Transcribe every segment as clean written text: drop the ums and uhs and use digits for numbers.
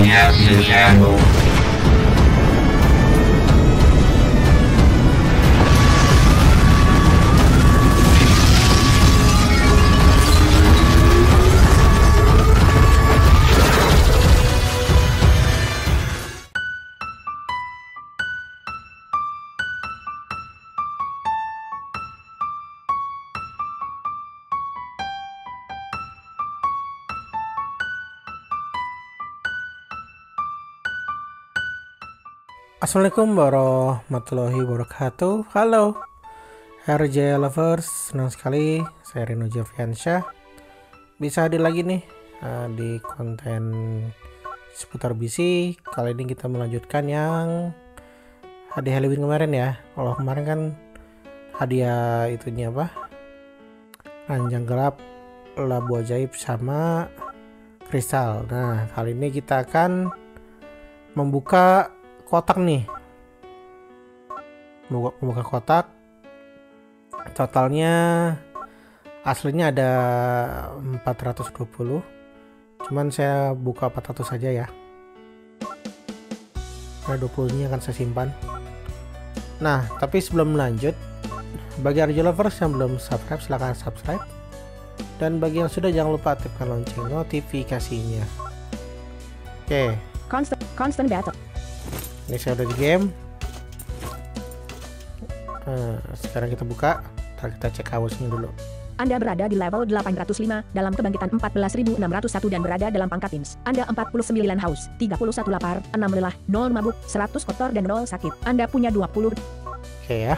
hasilnya. Assalamualaikum warahmatullahi wabarakatuh. Halo RJ Lovers, senang sekali saya Reno Javiansyah bisa hadir lagi nih di konten seputar PC. Kali ini kita melanjutkan yang hadiah Halloween kemarin ya. Kalau kemarin kan hadiah itunya apa, ranjang gelap, labu ajaib sama kristal. Nah kali ini kita akan membuka kotak nih, membuka kotak. Totalnya aslinya ada 420, cuman saya buka 400 saja ya. Nah 20 ini akan saya simpan. Nah tapi sebelum lanjut, bagi RJ Lovers yang belum subscribe silahkan subscribe, dan bagi yang sudah jangan lupa aktifkan lonceng notifikasinya. Oke, Constant battle. ini saya udah di game. Sekarang kita buka. Ntar kita cek hausnya dulu. Anda berada di level 805 dalam kebangkitan 14.601 dan berada dalam pangkat Teams. Anda 49 haus, 31 lapar, 6 lelah, 0 mabuk, 100 kotor dan 0 sakit. Anda punya 20. Oke ya.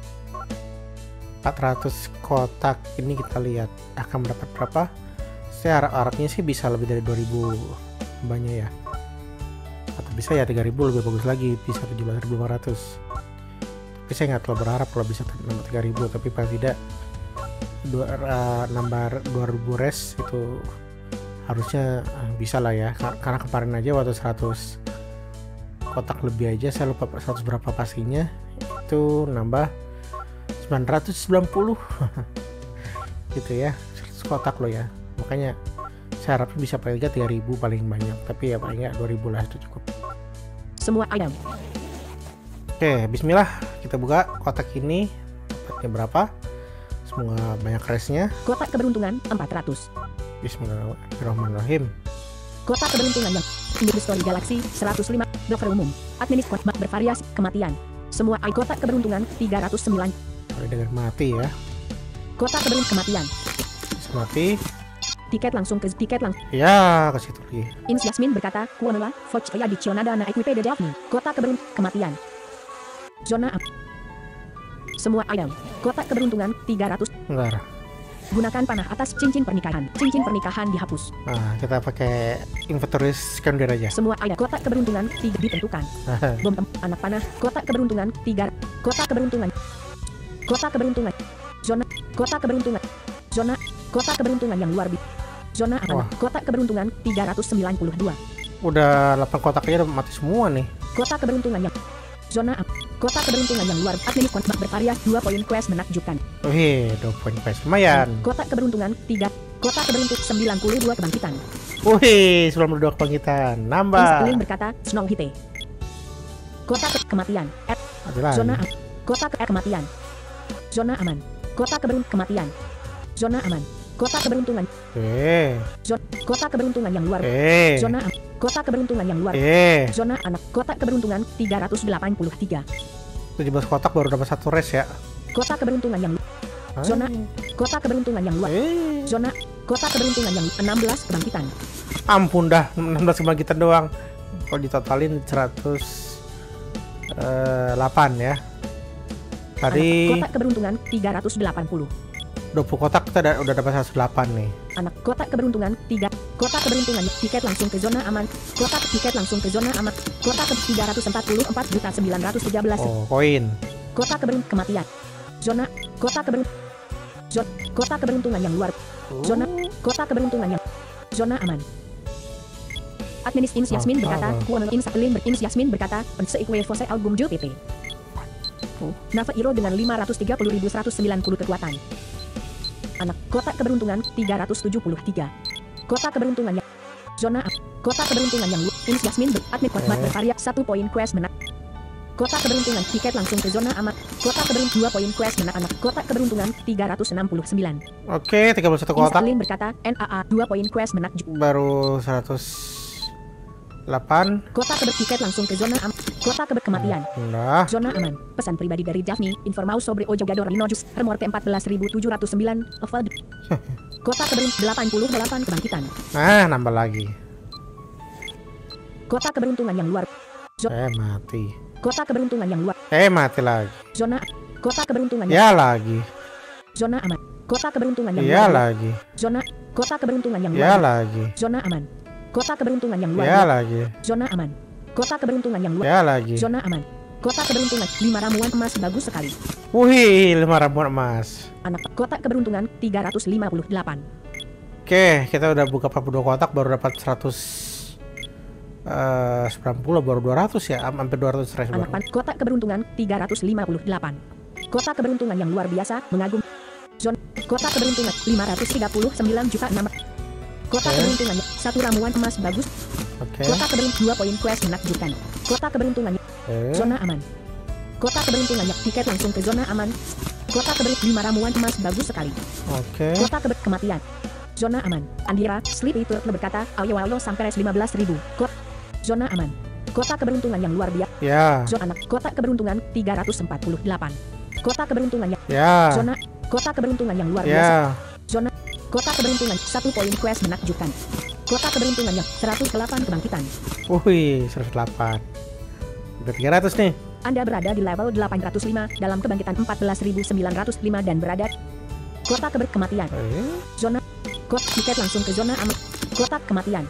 400 kotak ini kita lihat akan mendapat berapa. Saya harapnya sih bisa lebih dari 2000 banyak ya. Atau bisa ya 3000 lebih bagus lagi, bisa 17.500. Tapi saya nggak terlalu berharap kalau bisa nambah 3000, tapi paling tidak nambah 2000 res itu harusnya bisa lah ya. Karena kemarin aja waktu 100 kotak lebih aja, saya lupa 100 berapa pastinya, itu nambah 990 gitu ya, 100 kotak loh ya. Makanya saya harapnya bisa paling nggak 3000 paling banyak, tapi ya paling nggak 2000 lah, itu cukup. Semua item. Oke, bismillah, kita buka kotak ini. Dapatnya berapa? Semoga banyak resnya. Kotak keberuntungan 400. Bismillahirrahmanirrahim. Kotak keberuntungan yang Indie Story Galaxy 105. Dokter umum, administ kotak bervariasi, kematian. Semua kotak keberuntungan 309. Kalau dengan mati ya. Kotak keberuntungan kematian. Bisa mati. Tiket langsung ke tiket langsung. Ya, ke situ lagi. Ins Yasmin berkata, "Kuanela, Foch Addicionada na equipe de Daphne." Kotak keberuntungan kematian. Zona semua item. Kotak keberuntungan 300. Bentar. Gunakan panah atas cincin pernikahan. Cincin pernikahan dihapus. Nah, kita pakai inventories sekunder aja. Semua item. Kotak keberuntungan 3 ditentukan. Bom anak panah. Kotak keberuntungan 3. Kotak keberuntungan. Kotak keberuntungan. Zona. Kotak keberuntungan. Zona. Kotak keberuntungan yang luar biasa. Zona aman. Kotak keberuntungan 392. Udah 8 kotak aja udah mati semua nih. Kotak keberuntungan yang zona kotak keberuntungan yang luar admin kontak bervariasi 2 poin quest menakjubkan. Wih, 2 poin quest lumayan. Kotak keberuntungan 3. Kotak keberuntungan 92 kebangkitan. Wih, 92 kebangkitan. Nambah. Insalin berkata, Snow Hite. Kotak kematian. Zona aman. Kotak kematian. Zona aman. Kotak keberuntungan kematian. Zona aman. Kotak keberuntungan. Kotak keberuntungan yang luar. Zona aman. Kotak keberuntungan yang luar. Zona anak. Kotak keberuntungan 383. 17 kotak baru dapat 1 res ya. Kotak keberuntungan yang luar. Zona. Kotak keberuntungan yang luar. Zona. Kotak keberuntungan yang 16 kebangkitan. Ampun dah, 16 kebangkitan doang. Kalau ditotalin 108 ya. Tadi kotak keberuntungan 380. 20 kotak kita udah dapat 108 nih. Anak kotak keberuntungan 3. Kotak keberuntungan tiket langsung ke zona aman. Kotak tiket langsung ke zona aman. Kotak ke 344.913. Oh, koin. Kotak keberuntungan kematian. Zona. Kotak keberuntungan. Kotak keberuntungan yang luar. Zona. Kotak keberuntungan yang zona aman. Adminis Ins Yasmin berkata, Kuanel Ins Yasmin berkata, Seikwe Fose album JPP. Nava Hero dengan 530.190 kekuatan. Anak kotak keberuntungan 373. Kotak keberuntungan yang zona Kota keberuntungan yang luar. Ins Yasmin admin Kotmat berkarya 1 poin quest menang. Kota keberuntungan tiket langsung ke zona aman. Kota keberuntungan 2 poin quest menang anak. Kota keberuntungan 369. Oke, 31 kotak. Alin berkata NAA 2 poin quest menang. Baru 108. Kota tiket langsung ke zona aman. Kota kematian. Udah. Zona aman. Pesan pribadi dari Daphne. Informau sobre o jogador Linojus. Remorte 14.709. Level. Kota 88 kebangkitan. Nah, nambah lagi. Kota keberuntungan yang luar. Mati. Kota keberuntungan yang luar. Mati lagi. Zona. Kota keberuntungan Ya lagi. Zona aman. Kota keberuntungan yang Ya luar. lagi. Zona. Kota keberuntungan yang Ya luar. lagi. Zona aman. Kota keberuntungan yang luar. Ya lagi. Zona aman. Kota keberuntungan yang luar. Ya lagi. Zona aman. Kota keberuntungan 5 ramuan emas bagus sekali. Wih, 5 ramuan emas. Anak kota keberuntungan 358. Oke, kita udah buka 42 kotak baru dapat 90 baru 200 ya, hampir 200 stress baru. Kota keberuntungan 358. Kota keberuntungan yang luar biasa, mengagum. Zona. Kota keberuntungan 539 juta 6. Kota keberuntungan 1 ramuan emas bagus. Kota keberuntungan 2 poin quest menakjubkan. Kota keberuntungan zona aman. Kota keberuntungan tiket langsung ke zona aman. Kota keberuntungan 5 ramuan emas bagus sekali. Kota kematian. Zona aman. Andira, Sleepy Turtle berkata, ayo sampai 15.000. Zona aman. Kota keberuntungan yang luar biasa. Ya. Zona anak. Kota keberuntungan 348. Kota keberuntungan yang ya. Zona. Kota keberuntungan yang luar biasa. Zona. Kota keberuntungan 1 poin quest menakjubkan. Kota keberuntungan yang 108 kebangkitan. Wih, 108. Udah 300 nih. Anda berada di level 805 dalam kebangkitan 14.905 dan berada kota kematian. Zona. Kota tiket langsung ke zona aman. Kota kematian.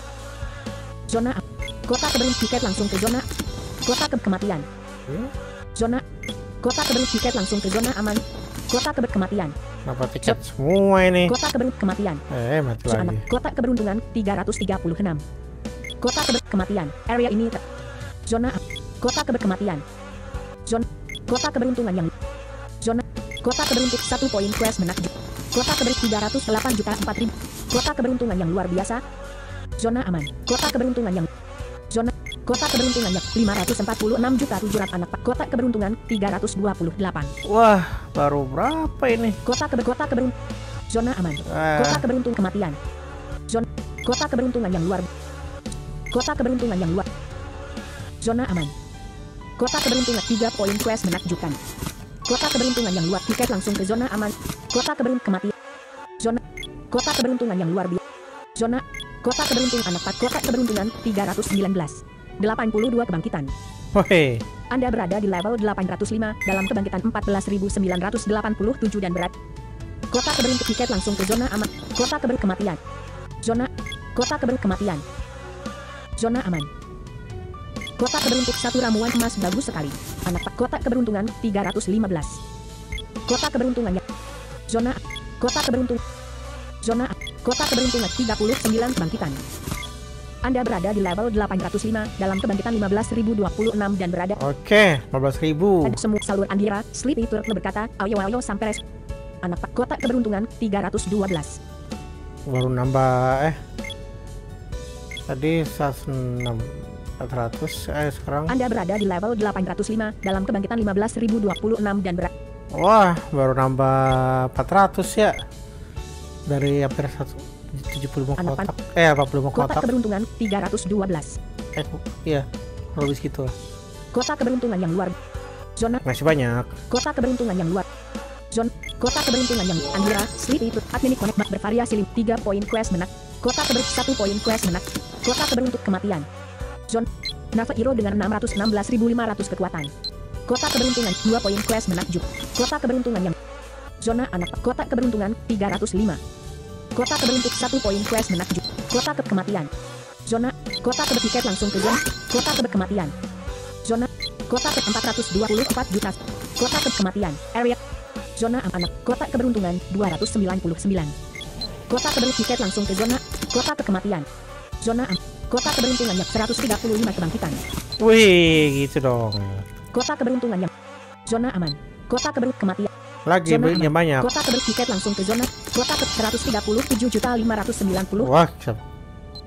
Zona. Kota tiket langsung ke zona. Kota kematian. Zona. Kota tiket langsung ke zona aman. Kota kematian. Kenapa tiket semua ini? Kota kematian. Mati lagi. Kota keberuntungan 336. Kota kematian. Area ini zona. Kota kematian. Zona. Kota keberuntungan yang zona. Kota keberuntungan 1 poin quest menakjub. Kota keberuntungan 308 juta 4.000. Kota keberuntungan yang luar biasa. Zona aman. Kota keberuntungan yang zona. Kota keberuntungan yang 546 juta 700 anak. Kota keberuntungan 328. Wah, baru berapa ini? Kota keberuntungan zona aman. Kota keberuntungan kematian. Zona. Kota keberuntungan yang luar. Kota keberuntungan yang luar. Zona aman. Kota keberuntungan 3 poin quest menakjubkan. Kota keberuntungan yang luar tiket langsung ke zona aman. Kota keberuntungan kematian. Zona. Kota keberuntungan yang luar biasa. Zona. Kota keberuntungan anak. Kota keberuntungan 319. 82 kebangkitan. Woi. Anda berada di level 805 dalam kebangkitan 14.987 dan berat. Kota keberuntungan tiket langsung ke zona aman. Kota kematian. Zona. Kota kematian. Zona aman. Kota keberuntungan 1 ramuan emas bagus sekali. Anak kota keberuntungan 315. Kota keberuntungannya. Zona. Kota keberuntungan. Zona. Kota keberuntungan 39 kebangkitan. Anda berada di level 805 dalam kebangkitan 15.026 dan berada. Oke, 15.000. Ada semua salur Andira, Sleepy Turtle berkata, ayo sampai anak kota keberuntungan 312. Baru nambah tadi 106 400 sekarang. Anda berada di level 805 dalam kebangkitan 15.026 dan berat. Wah, baru nambah 400 ya. Dari hampir 75 kotak. 45 Kota kotak. keberuntungan 312. Iya, lebih segitu lah. Kota keberuntungan yang luar. Zona. Masih banyak. Kota keberuntungan yang luar. Zona. Kota keberuntungan yang Andira, Sleepy Turtle, admin connect bervariasi 3 poin quest menak. Kota 1 poin quest menak. Kota keberuntungan kematian. Zona. Nava Hero dengan 616.500 kekuatan. Kota keberuntungan 2 poin quest menakjub. Kota keberuntungan yang zona anak. Kota keberuntungan 305. Kota keberuntungan 1 poin quest menakjub. Kota kematian. Zona. Kota tiket langsung ke zona. Kota kematian. Zona. Kota 424 juta. Kota kematian. Area. Zona anak. Kota keberuntungan 299. Kota tiket langsung ke zona. Kota kematian. Zona kota keberuntungan yang 135 kebangkitan. Wih, gitu dong. Kota keberuntungan yang zona aman. Kota kematian. Lagi yang banyak. Kota tiket langsung ke zona. Kota 137.590. Wah,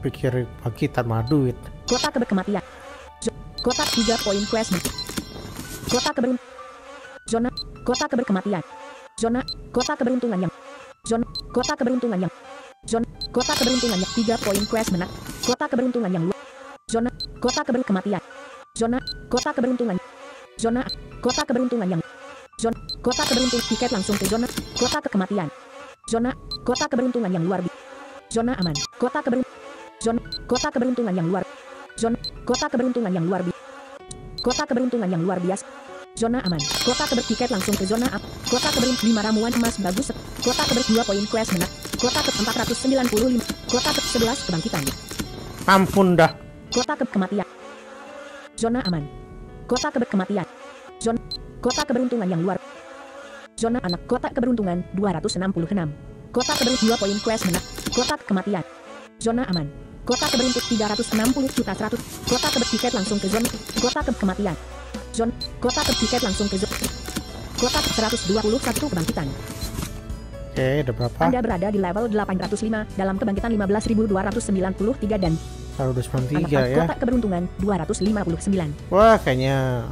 pikir kita mah duit. Kota kematian. Kota 3 poin quest. Kota keberuntungan. Zona. Kota kematian. Zona. Kota keberuntungan yang. Zona. Kota keberuntungan yang. Zona. Kota keberuntungan yang 3 poin quest menang. Kota keberuntungan yang luar. Zona. Kota kematian. Zona. Kota keberuntungan. Zona. Kota keberuntungan yang. Zona. Kota keberuntungan tiket langsung ke zona. Kota kematian. Zona. Kota keberuntungan yang luar. Zona aman. Kota keberuntungan. Zona. Kota keberuntungan yang luar. Zona. Kota keberuntungan yang luar biasa. Kota keberuntungan yang luar biasa. Zona aman. Kota tiket langsung ke zona up. Kota keberuntungan 5 ramuan emas bagus. Kota 2 poin quest menang. Kota 495. Kota 11 kebangkitan. Ampun dah. Kota kematian. Zona aman. Kota kematian. Zona. Kota keberuntungan yang luar. Zona anak. Kota keberuntungan 266. Kota keberuntungan 2 poin quest menang. Kota kematian. Zona aman. Kota keberuntung 360 juta 100. Kota tiket langsung ke zona. Kota kematian. Zona. Kota tiket langsung ke zona. Kota 121 kebangkitan. Oke, udah berapa? Anda berada di level 805 dalam kebangkitan 15.293 dan 193 ya. Kota keberuntungan 259. Wah, kayaknya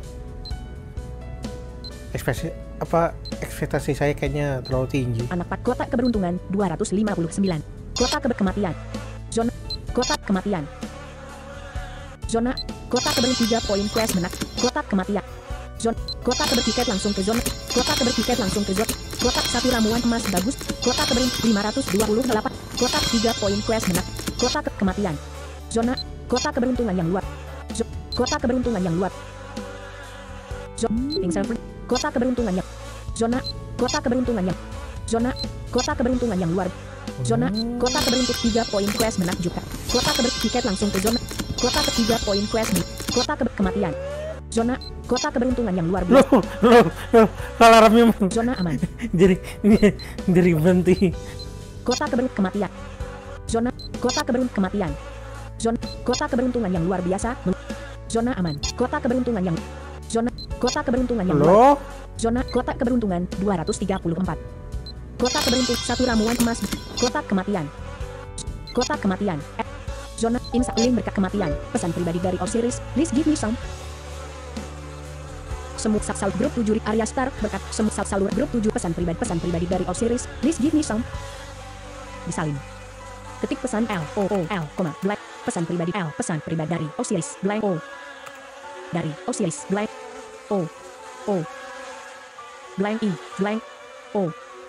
ekspektasi saya kayaknya terlalu tinggi. Anak kota keberuntungan 259. Kota kematian. Zona. Kota kematian. Zona. Kota keberuntungan 3 poin quest menang. Kota kematian. Zona. Kota tiket langsung ke zona. Kota tiket langsung ke zona. Kota 1 ramuan emas bagus. Kota keberuntungan 528. Kota 3 poin quest menang. Kota kematian. Zona. Kota keberuntungan yang luar. Kota keberuntungan yang luar. Zona. Kota keberuntungan yang. Zona. Kota keberuntungan yang. Zona. Kota keberuntungan yang luar. Zona. Kota keberuntungan 3 poin quest menakjubkan. Kota tiket langsung ke zona. Kota 3 poin quest menang. Kota kematian. Zona. Kota keberuntungan yang luar biasa. Loh, alarmnya Zona aman. jadi berhenti. Kota kematian. Zona. Kota kematian. Zona. Kota keberuntungan yang luar biasa. Zona aman. Kota keberuntungan yang. Zona. Kota keberuntungan yang luar. Zona. Kota keberuntungan 234. Kota keberuntungan 1 ramuan emas. Kota kematian. Kota kematian. Zona. Link berkat kematian. Pesan pribadi dari Osiris. Please give me some. Semut Saksal Grup 7 Arya Star berkat Semut Saksal Grup 7 pesan pribadi dari Osiris. Please give me some. Disalin. Ketik pesan L O O L, blank pesan pribadi L pesan pribadi dari Osiris blank O dari Osiris blank O O blank I blank O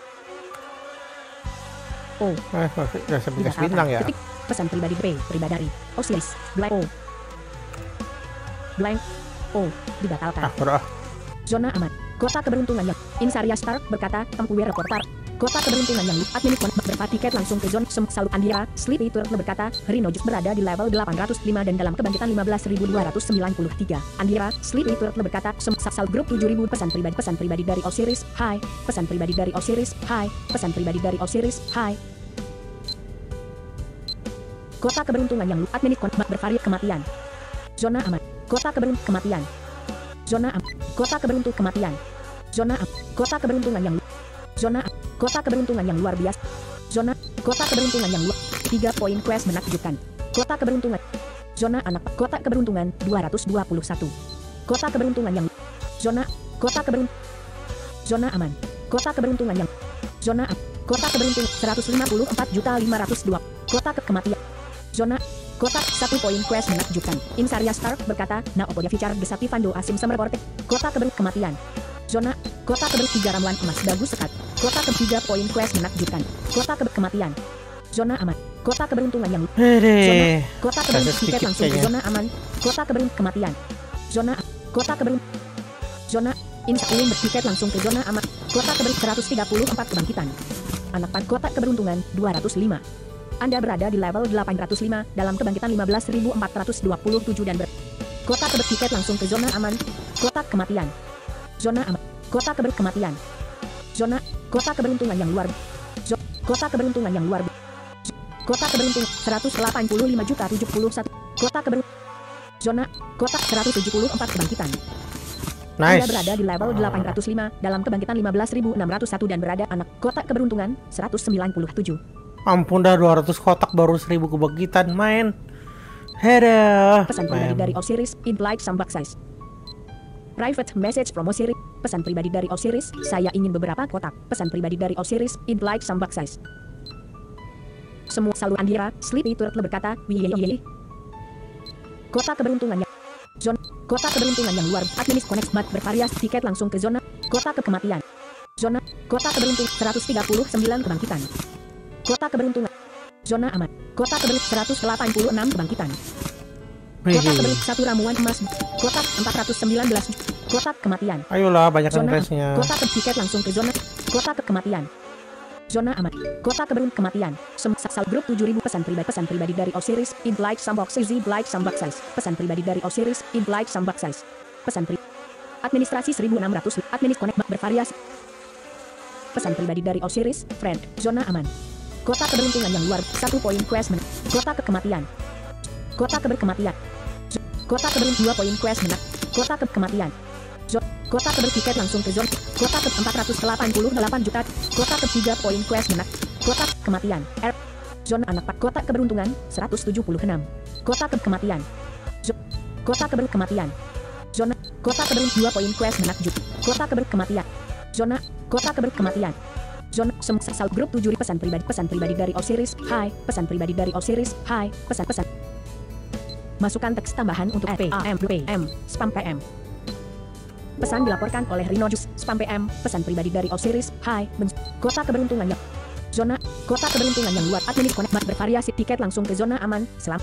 O. Udah sampai kasih bintang ya. Ketik pesan pribadi B pribadi dari Osiris blank O blank O dibatalkan. Zona aman. Kota keberuntungan yang Insarya Stark berkata, Tempuwe reporter. Kota keberuntungan yang admin berapa tiket langsung ke zona Salut Andira. Sleepy Turtle berkata, Rinojus berada di level 805 dan dalam kebangkitan 15.293. Andira, Sleepy Turtle berkata, Salut Grup 7.000 pesan pribadi dari Osiris. Hai, pesan pribadi dari Osiris. Hai, pesan pribadi dari Osiris. Hai. Kota keberuntungan yang admin bervariat kematian. Zona aman. Kota keberuntungan kematian. Zona aman. Kota keberuntungan kematian. Zona aman. Kota keberuntungan yang zona aman. Kota keberuntungan yang luar biasa. Zona. Kota keberuntungan yang luar. 3 poin quest menakjubkan. Kota keberuntungan. Zona anak. Kota keberuntungan 221. Kota keberuntungan yang zona. Kota keberuntungan. Zona aman. Kota keberuntungan yang zona aman. Kota keberuntungan 154.502. Kota kematian. Zona. Kota 1 poin quest menakjubkan. Insarya Stark berkata, Naopodia Ficar Desati Fando Asim Semerporte. Kota kematian. Zona. Kota 3 ramuan emas bagus sekat. Kota 3 poin quest menakjubkan. Kota kematian. Zona aman. Kota keberuntungan yang zona. Kota keberuntungan tiket langsung ke zona aman. Kota keberuntungan kematian. Zona. Kota keberuntungan. Zona. Insarya bertiket langsung ke zona aman. Kota keberuntungan 134 kebangkitan. Anak kota keberuntungan 205. Anda berada di level 805 dalam kebangkitan 15.427 dan kota tiket langsung ke zona aman. Kota kematian. Zona aman. Kota kematian. Zona. Kota keberuntungan yang luar. Kota keberuntungan yang luar. Kota keberuntungan 185.071. Kota keberuntungan. Zona. Kota 174 kebangkitan. Nice. Anda berada di level 805 dalam kebangkitan 15.601 dan berada anak kota keberuntungan 197. Ampun dah 200 kotak baru 1000 kebagitan main. Hera. Pesan pribadi dari Osiris, I'd like some box size. Private message from Osiris. Pesan pribadi dari Osiris, saya ingin beberapa kotak. Pesan pribadi dari Osiris, I'd like some box size. Semua saluran Andira, Sleepy Turtle berkata, wih. Kota keberuntungannya. Zona. Kota keberuntungan yang luar. Administ connect mat bervariasi. Tiket langsung ke zona. Kota kematian. Zona. Kota keberuntungan 139 kebangkitan. Kota keberuntungan. Zona aman. Kota keberuntungan 186 kebangkitan. Kota keberuntungan 1 ramuan emas. Kota 419. Kota kematian. Ayolah banyakkan Zona. cashnya. Kota tiket langsung ke zona. Kota kematian. Zona aman. Kota keberuntungan kematian. Sal grup 7000 pesan pribadi dari Osiris. I'd like some box size. I'd like some box size. Pesan pribadi dari Osiris. I'd like some box size. Pesan pribadi. Administrasi 1600. Administ connect bervariasi. Pesan pribadi dari Osiris. Friend. Zona aman. Kota keberuntungan yang luar. 1 poin quest menang. Kota kematian. Kota kematian. Kota keberuntungan 2 poin quest menang. Kota kematian. Kota tiket langsung ke zona. Kota ke 488 juta. Kota ke 3 poin quest menang. Kota kematian. Zona anak pak. Kota keberuntungan 176. Kota kematian. Kota kematian. Zona. Kota keberuntungan 2 poin quest menang. Kota kematian. Zona. Kota kematian. Zona. Sal grup 7 pesan pribadi dari Osiris. Hai. Pesan pribadi dari Osiris. Hai. Pesan. Masukkan teks tambahan untuk PM. Spam PM. Pesan dilaporkan oleh Rhinojus, spam PM, pesan pribadi dari Osiris, hai, kota keberuntungan yang zona, kota keberuntungan yang luar, administ connect mat bervariasi, tiket langsung ke zona aman, selamat.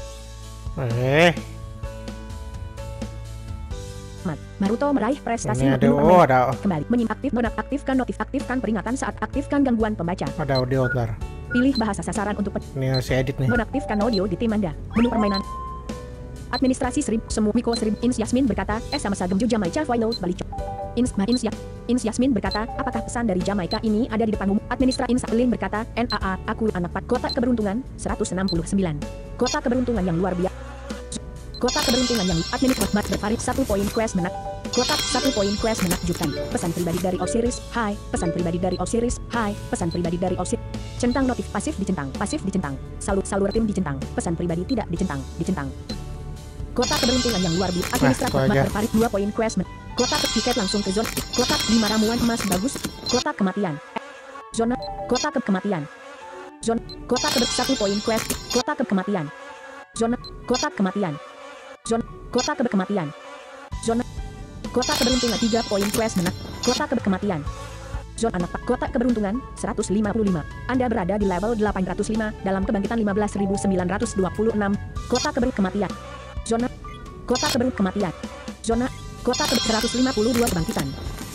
Naruto meraih prestasi ada. Kembali aktifkan aktifkan peringatan saat aktifkan gangguan pembaca. Ada audio ntar. Pilih bahasa sasaran untuk Ini harus edit nih. menaktifkan audio di tim Anda. Menu permainan. Administrasi semua Miko Ins Yasmin berkata, sama sagem ju Jamaika final balik. Ins Yasmin berkata, apakah pesan dari Jamaika ini ada di depanmu? Administrasi Ins Lin berkata, NAA, aku anak pat. Kota keberuntungan 169. Kota keberuntungan yang luar biasa. Kota keberuntungan yang administrasi mat bervaris 1 poin quest menang. Kota 1 poin quest menakjubkan. Pesan pribadi dari Osiris, hai. Pesan pribadi dari Osiris, hai. Pesan pribadi dari Osiris. Centang notif pasif dicentang. Salur tim dicentang. Pesan pribadi tidak dicentang. Kota keberuntungan yang luar biasa. Administratif mat bervaris 2 poin quest. Kota tiket langsung ke zona. Kota 5 ramuan emas bagus. Kota kematian. Zona. Kota kematian. Zona. Kota 1 poin quest. Kota kematian. Zona. Kota kematian. Zona. Kota kematian. Zona. Kota keberuntungan 3 poin quest menang. Kota kematian. Zona anak kota keberuntungan 155. Anda berada di level 805 dalam kebangkitan 15.926. Kota kematian. Zona. Kota kematian. Zona. Kota 152 kebangkitan.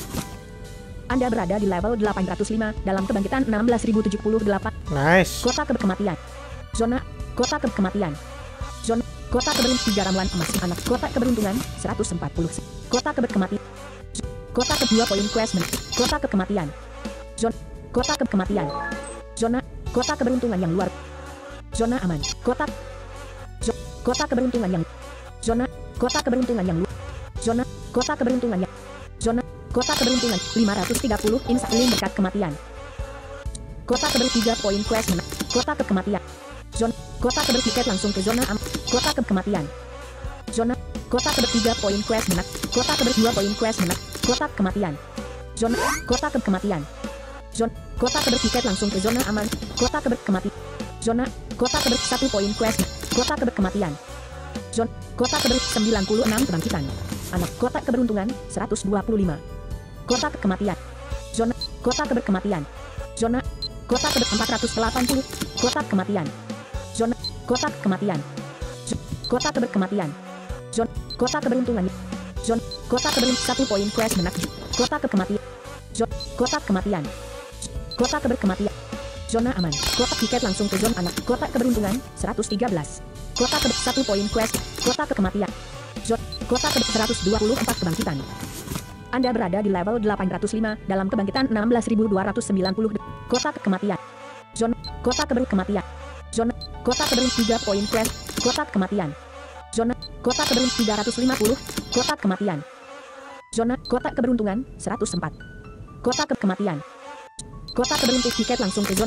Anda berada di level 805 dalam kebangkitan 16.078. Nice. Kota kematian. Zona. Kota kematian. Zona. Kota keberuntungan 3 ramuan emas anak. Kota keberuntungan 140. Kota kematian. Kota ke 2 poin quest. Kota kematian. Zona. Kota kematian. Zona. Kota keberuntungan yang luar. Zona aman. Kota. Kota keberuntungan yang. Zona. Kota keberuntungan yang luar. Zona. Kota keberuntungan yang. Zona. Kota keberuntungan 530. Insalin berkat kematian. Kota keberuntungan 3 poin quest menang. Kota kematian. Zona. Kota tiket langsung ke zona aman. Kota kematian. Zona. Kota 3 poin quest menang. Kota 2 poin quest menang. Kota kematian. Zona. Kota kematian. Zona. Kota tiket langsung ke zona aman. Kota kematian. Zona. Kota 1 poin quest. Kota kematian. Zona. Kota 96 kebangkitan. Anak kota keberuntungan 125. Kota kematian. Zona. Kota kematian. Zona. Kota 480. Kota kematian. Zona. Kota kematian. Kota kematian. Zona. Kota keberuntungan. Zona. Kota keberuntungan 1 poin quest menang. Kota kematian. Zona. Kota kematian. Kota kematian. Zona aman. Kota tiket langsung ke zona anak. Kota keberuntungan 113. Kota 1 poin quest. Kota kematian. Zona. Kota 124 kebangkitan. Anda berada di level 805 dalam kebangkitan 16.290. Kota kematian. Zona. Kota kematian. Zona. Kota keberuntungan 3 poin quest. Kota kematian. Zona. Kota keberuntungan 350. Kota kematian. Zona. Kota keberuntungan 104. Kota kematian. Kota keberuntungan tiket langsung ke zona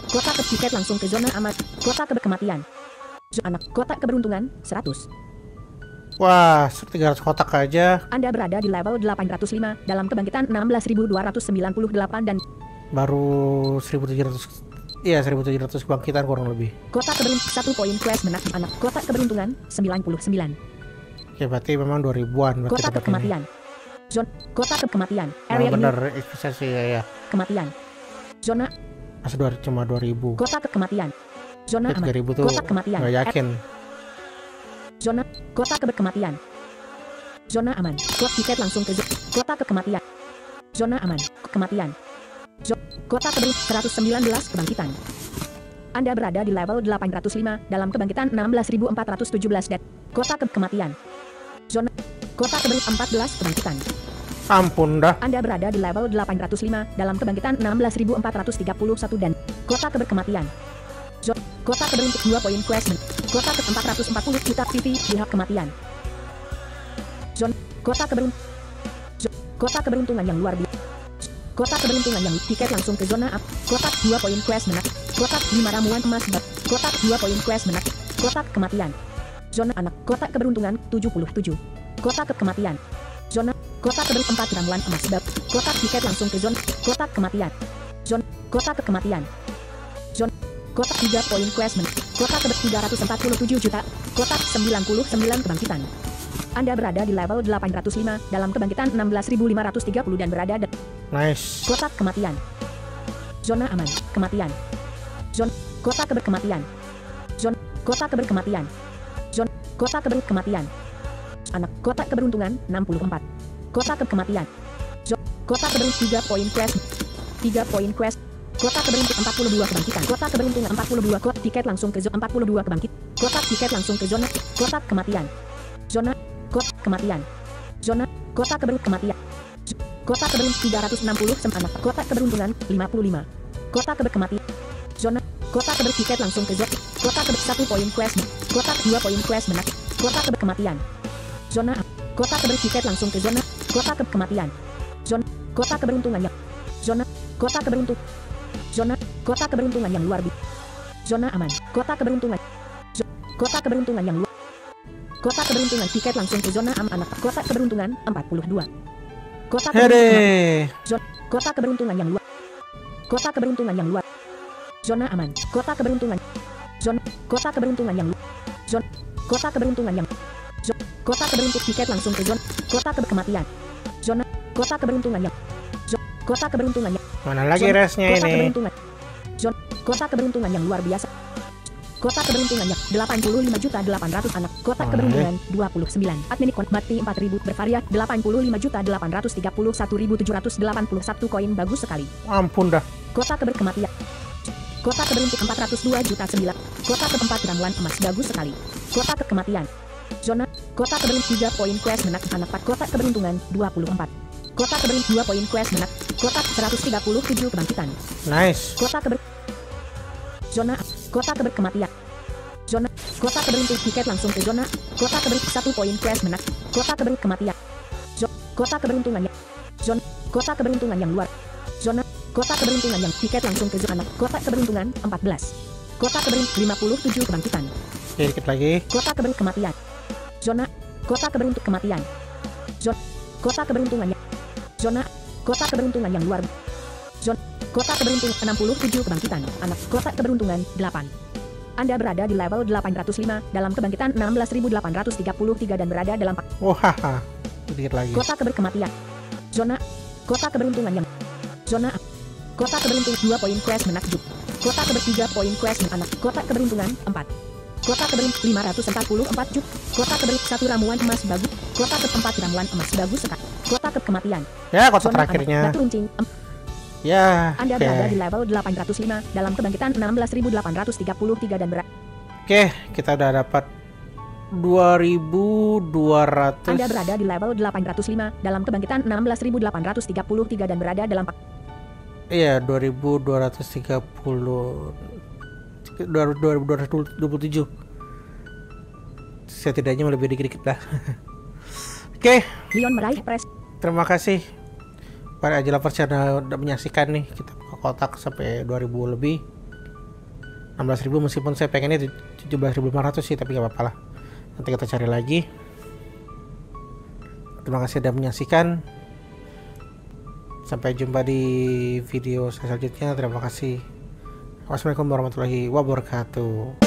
Kotak tiket langsung ke zona aman. Kotak kematian. Anak kotak keberuntungan 100. Wah, 300 kotak aja. Anda berada di level 805 dalam kebangkitan 16.298 dan Baru 1700. Iya, 1700 kebangkitan kurang lebih. kotak keberuntungan 1 poin quest menang anak kotak keberuntungan 99. Oke, berarti memang 2000-an berarti Kotak dapat ini. kematian. Kotak kematian. Nah, Area bener investasi ya. kematian. Zona Masa cuma 2000. kotak kematian. Zona aman. 3000 tuh Kotak kematian. nggak yakin. Zona kotak kematian. Zona aman. Tiket langsung ke kotak kematian. Zona aman. Kematian. Kotak 119 kebangkitan. Anda berada di level 805 dalam kebangkitan 16.417 dan kotak kematian. Zona kotak 14 kebangkitan. Ampun dah. Anda berada di level 805 dalam kebangkitan 16.431 dan kotak kematian. Kotak beruntung 2 poin quest. Kotak 440 juta TV di hak kematian. Kotak keberuntungan yang luar biasa. Kotak keberuntungan yang tiket langsung ke zona up. Kotak 2 poin quest menang. Kotak 5 ramuan emas. Kotak 2 poin quest menang. Kotak kematian. Zona anak. Kotak keberuntungan 77. Kotak kematian. Zona kotak 4 ramuan emas. Kotak tiket langsung ke zona. Kotak kematian. Zona kotak kematian. Zona kotak 3 poin quest menang. Kotak 347 juta. Kotak 99 kebangkitan. Anda berada di level 805 dalam kebangkitan 16.530 dan berada di Nice. kotak kematian. Zona aman. Kematian. Zona kotak kematian. Zona kotak kematian. Zona kotak kematian. Anak kotak keberuntungan 64. Kotak kematian. Zona kotak keberuntungan 3 poin quest. 3 poin quest. Kotak keberuntungan 42 kebangkitan. Kotak keberuntungan 42 kotak tiket langsung ke zona 42 kebangkit. Kotak tiket langsung ke zona kotak kematian. Zona kotak kematian. Zona kotak kematian. Kotak keberuntungan 360 anak kotak keberuntungan 55. Kotak kematian. Zona kotak tiket langsung ke zona kotak 1 poin quest. Kotak 2 poin quest menang. Kotak kematian. Zona kotak tiket langsung ke zona kotak kematian. Zona kotak keberuntungan yang zona kotak keberuntungan. Zona kotak keberuntungan yang luar biasa. Zona aman. Kotak keberuntungan. Kotak keberuntungan yang luar. Kotak keberuntungan tiket langsung ke zona aman anak. Kotak keberuntungan 42. Kotak keberuntungan. Kotak keberuntungan yang luar. Kotak keberuntungan yang luar. Zona aman. Kotak keberuntungan. Zona kotak keberuntungan yang luar. Zona kotak keberuntungan yang kotak keberuntungan tiket langsung ke zona kotak kematian. Zona kotak keberuntungan yang kotak keberuntungan yang Mana lagi resnya kotak ini? keberuntungan. Kotak keberuntungan yang luar biasa. Kotak keberuntungan yang 85.800 anak. Kotak keberuntungan 29. Admin kon mati 4.000 bervariat 85.831.781 koin bagus sekali. Ampun dah. Kotak kematian. Kotak keberuntungan 402 juta 9. Kotak keempat ramuan emas bagus sekali. Kotak kematian. Zona kotak keberuntungan 3 poin quest menak anak 4. Kotak keberuntungan 24. Kotak keberuntungan 2 poin quest menak. Kotak 137 kebangkitan. Nice. Kotak zona kotak kematian. Zona kotak keberuntungan tiket langsung ke zona kotak 1 poin quest menak. Kotak kematian. Kotak keberuntungan yang zona kotak keberuntungan yang luar. Zona kotak keberuntungan yang tiket langsung ke zona kotak keberuntungan 14. Kotak keberuntungan 57 kebangkitan. Oke, dikit lagi. Kotak kematian. Zona kotak keberuntungan kematian. Zona kotak keberuntungan yang zona kotak keberuntungan yang luar. Zona kotak keberuntungan 67 kebangkitan. Anak kotak keberuntungan 8. Anda berada di level 805 dalam kebangkitan 16.833 dan berada dalam Wah, dikit lagi. kotak kematian. Zona kotak keberuntungan yang zona kotak keberuntungan 2 poin quest menakjub. Kotak 3 poin quest anak kotak keberuntungan 4. Kotak keberuntungan 544 juta. Kotak keberuntungan 1 ramuan emas bagus. Kotak keempat ramuan emas bagus sekali. Kotak kematian. Ya, kotak Zona terakhirnya. anak runcing. Ya. Anda oke. berada di level 805 dalam kebangkitan 16.833 dan berada. Oke, kita udah dapat 2.200. Anda berada di level 805 dalam kebangkitan 16.833 dan berada dalam Iya, 2.230. 2.227. Setidaknya lebih dikit-dikit lah. Oke, Leon meraih pres. terima kasih para Aja Lovers yang udah menyaksikan nih. Kita buka kotak sampai 2.000 lebih. 16.000 meskipun saya pengennya 17.500 sih, tapi gak apa-apa lah. Nanti kita cari lagi. Terima kasih sudah menyaksikan. Sampai jumpa di video selanjutnya. Terima kasih. Wassalamualaikum warahmatullahi wabarakatuh.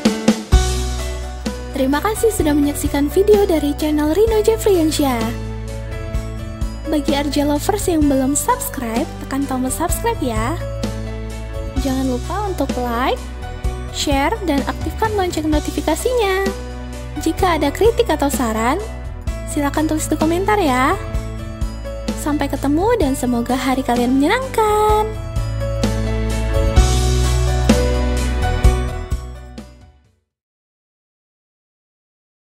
Terima kasih sudah menyaksikan video dari channel Rino Jeffriansyah. Bagi RJ lovers yang belum subscribe, tekan tombol subscribe ya. Jangan lupa untuk like, share, dan aktifkan lonceng notifikasinya. Jika ada kritik atau saran, silakan tulis di komentar ya. Sampai ketemu dan semoga hari kalian menyenangkan.